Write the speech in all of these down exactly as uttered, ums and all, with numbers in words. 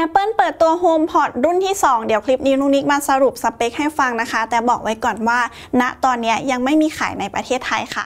Apple เปิดตัว HomePod รุ่นที่สองเดี๋ยวคลิปนี้นุนิกมาสรุปสเปคให้ฟังนะคะแต่บอกไว้ก่อนว่าณตอนนี้ยังไม่มีขายในประเทศไทยค่ะ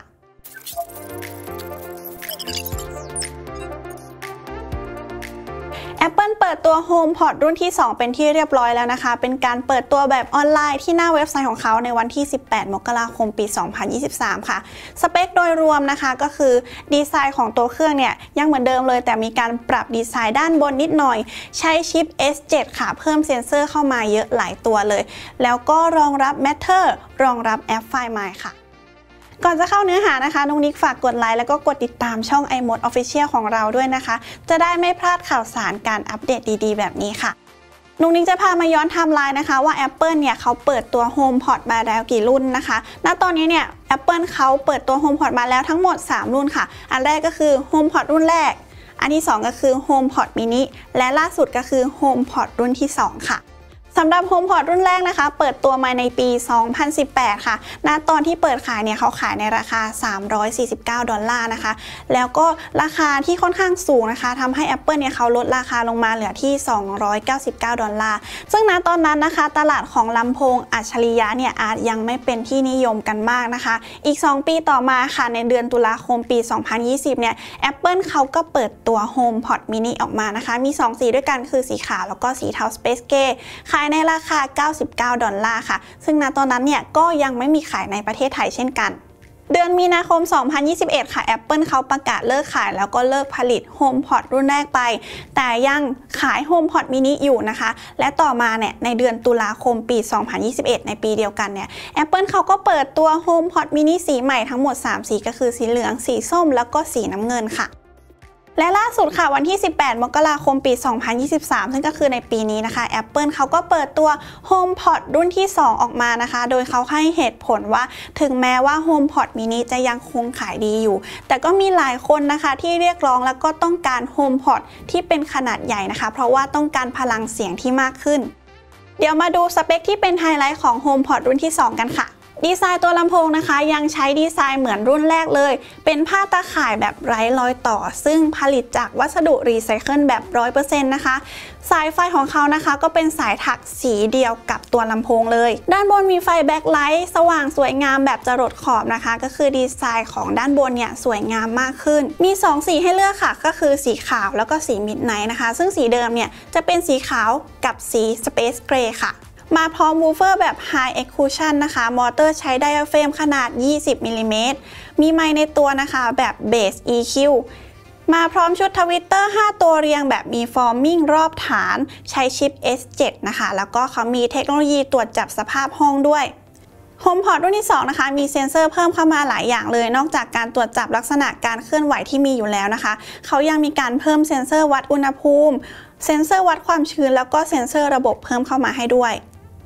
Apple เปิดตัว HomePod รุ่นที่สองเป็นที่เรียบร้อยแล้วนะคะเป็นการเปิดตัวแบบออนไลน์ที่หน้าเว็บไซต์ของเขาในวันที่สิบแปดมกราคมปีสองพันยี่สิบสามค่ะสเปคโดยรวมนะคะก็คือดีไซน์ของตัวเครื่องเนี่ยยังเหมือนเดิมเลยแต่มีการปรับดีไซน์ด้านบนนิดหน่อยใช้ชิป เอส เซเว่น ค่ะเพิ่มเซ็นเซอร์เข้ามาเยอะหลายตัวเลยแล้วก็รองรับ Matter รองรับแอป Find My ค่ะก่อนจะเข้าเนื้อหานะคะนุกนิกฝากกดไลค์แล้วก็กดติดตามช่อง iMode Official ของเราด้วยนะคะจะได้ไม่พลาดข่าวสารการอัปเดตดีๆแบบนี้ค่ะนุกนิกจะพามาย้อนไทม์ไลน์นะคะว่า Apple เนี่ยเขาเปิดตัว HomePod มาแล้วกี่รุ่นนะคะณตอนนี้เนี่ย Apple เขาเปิดตัว HomePod มาแล้วทั้งหมดสามรุ่นค่ะอันแรกก็คือ HomePod รุ่นแรกอันที่สองก็คือ HomePod mini และล่าสุดก็คือ HomePod รุ่นที่สองค่ะสำหรับ HomePod รุ่นแรกนะคะเปิดตัวมาในปีสองพันสิบแปดค่ะณตอนที่เปิดขายเนี่ยเขาขายในราคาสามร้อยสี่สิบเก้าดอลลาร์นะคะแล้วก็ราคาที่ค่อนข้างสูงนะคะทำให้ Apple เนี่ยเขาลดราคาลงมาเหลือที่สองร้อยเก้าสิบเก้าดอลลาร์ซึ่งณตอนนั้นนะคะตลาดของลำโพงอัจฉริยะเนี่ยอาจยังไม่เป็นที่นิยมกันมากนะคะอีกสองปีต่อมาค่ะในเดือนตุลาคมปีสองพันยี่สิบเนี่ย Apple เขาก็เปิดตัว HomePod mini ออกมานะคะมีสองสีด้วยกันคือสีขาวแล้วก็สีเทา Space Grayขายในราคาเก้าสิบเก้าดอลลาร์ค่ะซึ่งณตอนนั้นเนี่ยก็ยังไม่มีขายในประเทศไทยเช่นกันเดือนมีนาคมสองพันยี่สิบเอ็ดค่ะ Apple เขาประกาศเลิกขายแล้วก็เลิกผลิต HomePod รุ่นแรกไปแต่ยังขาย HomePod mini อยู่นะคะและต่อมาเนี่ยในเดือนตุลาคมปีสองพันยี่สิบเอ็ดในปีเดียวกันเนี่ย Apple เขาก็เปิดตัว HomePod mini สีใหม่ทั้งหมดสามสีก็คือสีเหลืองสีส้มแล้วก็สีน้ำเงินค่ะและล่าสุดค่ะวันที่สิบแปดมกราคมปีสองพันยี่สิบสามซึ่งก็คือในปีนี้นะคะ Apple เขาก็เปิดตัว HomePod รุ่นที่สองออกมานะคะโดยเขาให้เหตุผลว่าถึงแม้ว่า HomePod mini จะยังคงขายดีอยู่แต่ก็มีหลายคนนะคะที่เรียกร้องแล้วก็ต้องการ HomePod ที่เป็นขนาดใหญ่นะคะเพราะว่าต้องการพลังเสียงที่มากขึ้นเดี๋ยวมาดูสเปคที่เป็นไฮไลท์ของ HomePod รุ่นที่สองกันค่ะดีไซน์ตัวลำโพงนะคะยังใช้ดีไซน์เหมือนรุ่นแรกเลยเป็นผ้าตาข่ายแบบไร้รอยต่อซึ่งผลิตจากวัสดุรีไซเคิลแบบ ร้อยเปอร์เซ็นต์ นะคะสายไฟของเขานะคะก็เป็นสายถักสีเดียวกับตัวลำโพงเลยด้านบนมีไฟแบ็คไลท์สว่างสวยงามแบบจรดขอบนะคะก็คือดีไซน์ของด้านบนเนี่ยสวยงามมากขึ้นมีสองสีให้เลือกค่ะก็คือสีขาวแล้วก็สีมิดไนท์นะคะซึ่งสีเดิมเนี่ยจะเป็นสีขาวกับสี Space Gray ค่ะมาพร้อมวูฟเฟอร์แบบ High Execution นะคะมอเตอร์ใช้ไดอะเฟรมขนาดยี่สิบมิลลิเมตรมีไมค์ในตัวนะคะแบบ Bass อี คิว มาพร้อมชุดทวิตเตอร์ห้าตัวเรียงแบบมีฟอร์มิ่งรอบฐานใช้ชิป เอส เซเว่น นะคะแล้วก็เขามีเทคโนโลยีตรวจจับสภาพห้องด้วย HomePod รุ่นที่สองนะคะมีเซ็นเซอร์เพิ่มเข้ามาหลายอย่างเลยนอกจากการตรวจจับลักษณะการเคลื่อนไหวที่มีอยู่แล้วนะคะเขายังมีการเพิ่มเซ็นเซอร์วัดอุณหภูมิเซ็นเซอร์วัดความชื้นแล้วก็เซ็นเซอร์ระบบเพิ่มเข้ามาให้ด้วย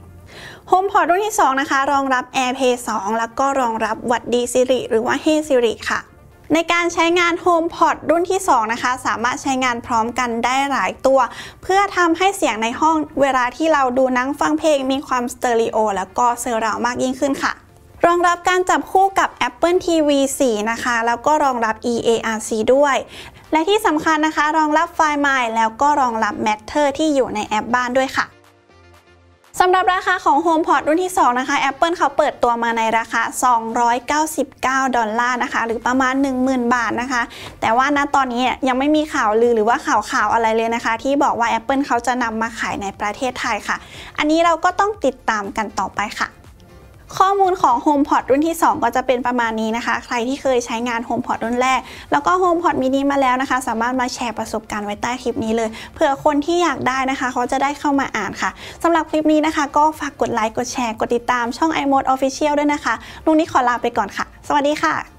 HomePod รุ่นที่สองนะคะรองรับ AirPlay สองแล้วก็รองรับหวัดดี Siri หรือว่า Hey Siri ค่ะในการใช้งาน HomePod รุ่นที่สองนะคะสามารถใช้งานพร้อมกันได้หลายตัวเพื่อทำให้เสียงในห้องเวลาที่เราดูหนังฟังเพลงมีความสเตอริโอแล้วก็เซอร์ราวด์มากยิ่งขึ้นค่ะรองรับการจับคู่กับ Apple ที วี โฟร์ นะคะแล้วก็รองรับ อี เอ อาร์ ซี ด้วยและที่สำคัญนะคะรองรับ Find My แล้วก็รองรับ Matter ที่อยู่ในแอปบ้านด้วยค่ะสำหรับราคาของ HomePod รุ่นที่สองนะคะ Apple เขาเปิดตัวมาในราคาสองร้อยเก้าสิบเก้าดอลลาร์นะคะหรือประมาณ หนึ่งหมื่น บาทนะคะแต่ว่าณตอนนี้ยังไม่มีข่าวลือหรือว่าข่าวข่าวอะไรเลยนะคะที่บอกว่า Apple เขาจะนำมาขายในประเทศไทยค่ะอันนี้เราก็ต้องติดตามกันต่อไปค่ะข้อมูลของ HomePod รุ่นที่สองก็จะเป็นประมาณนี้นะคะใครที่เคยใช้งาน HomePod รุ่นแรกแล้วก็ HomePod mini มาแล้วนะคะสามารถมาแชร์ประสบการณ์ไว้ใต้คลิปนี้เลยเผื่อคนที่อยากได้นะคะเขาจะได้เข้ามาอ่านค่ะสำหรับคลิปนี้นะคะก็ฝากกดไลค์กดแชร์กดติดตามช่อง iMode Official ด้วยนะคะลุงนี้ขอลาไปก่อนค่ะสวัสดีค่ะ